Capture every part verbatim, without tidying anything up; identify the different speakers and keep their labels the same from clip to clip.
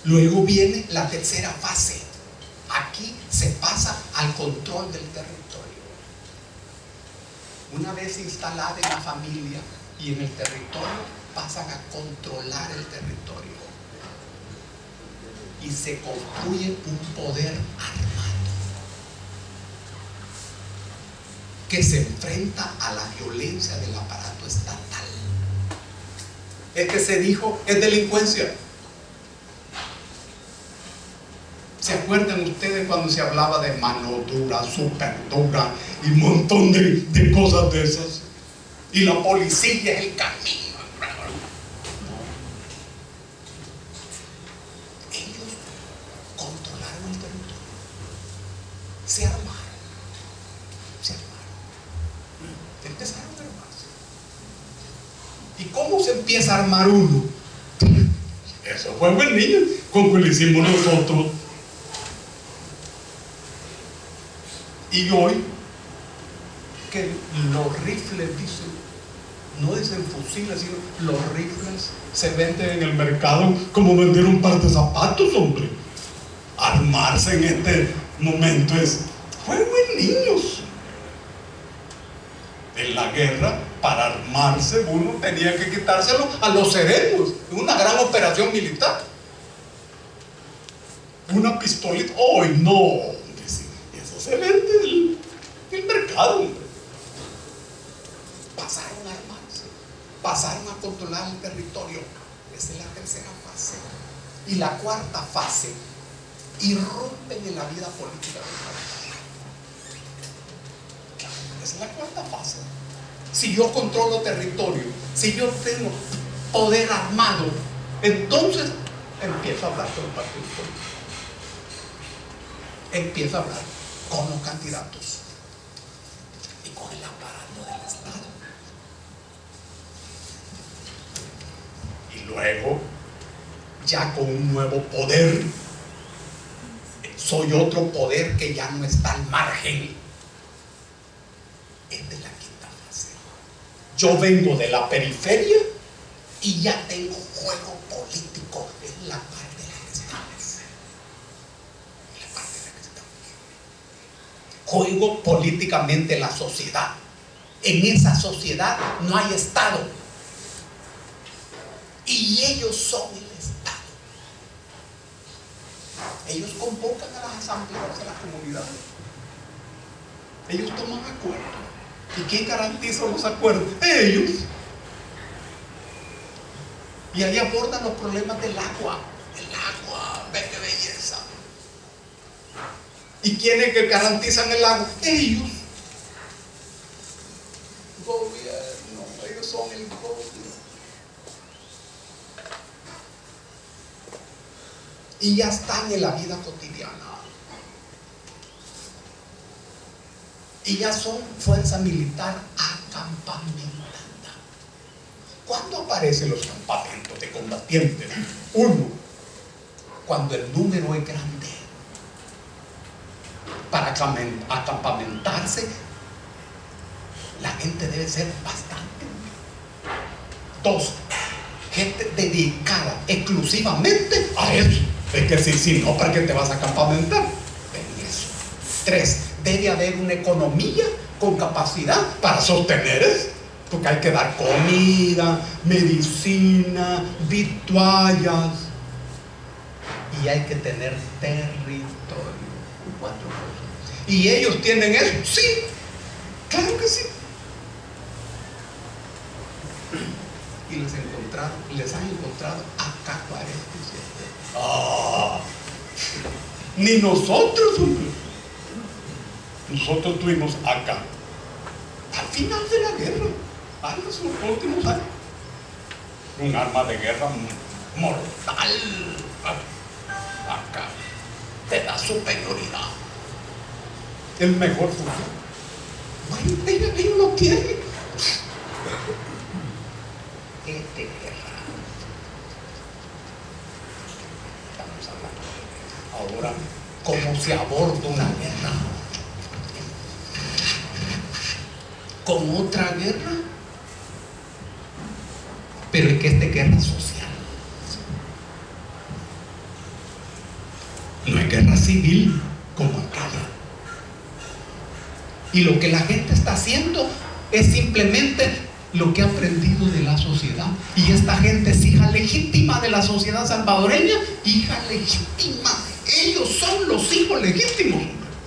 Speaker 1: Luego viene la tercera fase. Aquí se pasa al control del territorio. Una vez instalada en la familia y en el territorio, pasan a controlar el territorio. Y se construye un poder armado que se enfrenta a la violencia del aparato estatal. El que se dijo es delincuencia. ¿Se acuerdan ustedes cuando se hablaba de mano dura, súper dura y un montón de, de cosas de esas? Y la policía es el camino. Ellos controlaron el territorio. Se armaron. Se armaron. Empezaron a armarse. ¿Y cómo se empieza a armar uno? Eso fue buen niño, como lo hicimos nosotros. Y hoy, que los rifles dicen, no dicen fusiles, sino los rifles se venden en el mercado como vender un par de zapatos, hombre. Armarse en este momento es juego en niños. En la guerra, para armarse, uno tenía que quitárselo a los cerebros. Una gran operación militar. Una pistolita, ¡ay, no! Se vende el, el mercado, hombre. Pasaron a armarse, pasaron a controlar el territorio. Esa es la tercera fase. Y la cuarta fase, irrumpen en la vida política del país. Esa es la cuarta fase. Si yo controlo territorio, si yo tengo poder armado, entonces empiezo a hablar con el partido político. Empiezo a hablar con los candidatos y con el aparato del Estado. Y luego, ya con un nuevo poder, soy otro poder que ya no está al margen. Esta es la quinta fase. Yo vengo de la periferia y ya tengo juego político en la parte. Juego políticamente la sociedad. En esa sociedad no hay Estado. Y ellos son el Estado. Ellos convocan a las asambleas de las comunidades. Ellos toman acuerdos. ¿Y quién garantiza los acuerdos? Ellos. Y ahí abordan los problemas del agua. El agua, ve qué belleza. ¿Y quiénes que garantizan el agua? Ellos. Gobierno, ellos son el gobierno. Y ya están en la vida cotidiana. Y ya son fuerza militar acampamentada. ¿Cuándo aparecen los campamentos de combatientes? Uno, cuando el número es grande. Para acampamentarse, la gente debe ser bastante. Dos, gente dedicada exclusivamente a eso. Es que si, si no, ¿para qué te vas a acampamentar? En eso. Tres, debe haber una economía con capacidad para sostener eso. Porque hay que dar comida, medicina, vituallas. Y hay que tener territorio. Cuatro cosas. ¿Y ellos tienen eso? Sí, claro que sí. Y les, encontraron, les han encontrado A K cuarenta y siete. ¡Ah! Ni nosotros, hombre. Nosotros tuvimos A K al final de la guerra, a los últimos años. Un arma de guerra mortal. A K te da superioridad. El mejor fusil. Bueno, ellos, ellos lo tienen. Este guerra. Estamos hablando. Ahora, ¿cómo se aborda una guerra? ¿Con otra guerra? Pero es que esta guerra social. civil como aquella. Y lo que la gente está haciendo es simplemente lo que ha aprendido de la sociedad. Y esta gente es hija legítima de la sociedad salvadoreña, hija legítima. Ellos son los hijos legítimos.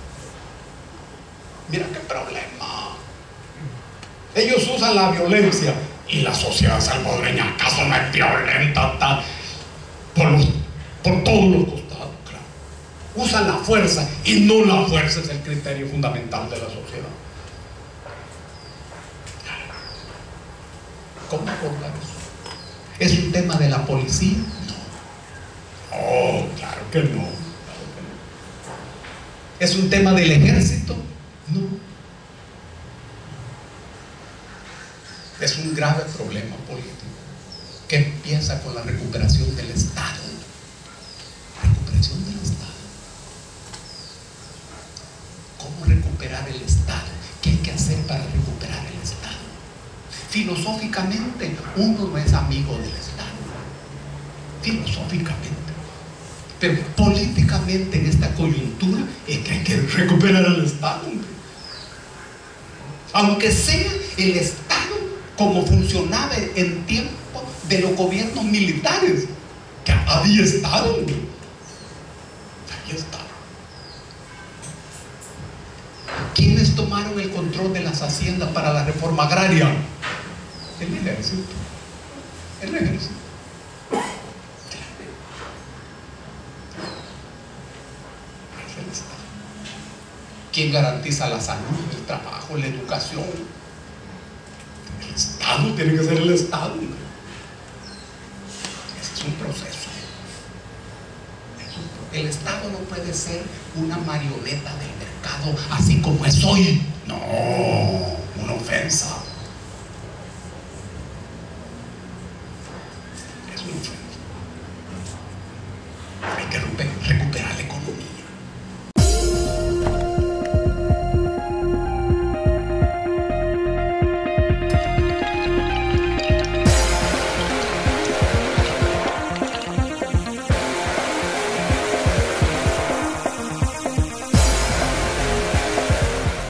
Speaker 1: Mira qué problema. Ellos usan la violencia. ¿Y la sociedad salvadoreña acaso no es violenta? Tal? Por, los, por todos los costados, claro. Usan la fuerza, y no la fuerza es el criterio fundamental de la sociedad. ¿Cómo abordar eso? ¿Es un tema de la policía? No. Oh, claro que no. Claro que no. ¿Es un tema del ejército? No. Es un grave problema político que empieza con la recuperación del Estado. Recuperación del Estado. ¿Cómo recuperar el Estado? ¿Qué hay que hacer para recuperar el Estado? Filosóficamente, uno no es amigo del Estado. Filosóficamente. Pero políticamente, en esta coyuntura, es que hay que recuperar el Estado. Aunque sea el Estado como funcionaba en tiempo de los gobiernos militares, que había Estado. Había Estado. ¿Quiénes tomaron el control de las haciendas para la reforma agraria? El ejército. El ejército. Es el Estado. ¿Quién garantiza la salud, el trabajo, la educación? El Estado, tiene que ser el Estado. Ese es un proceso. El Estado no puede ser una marioneta del mercado así como es hoy. No.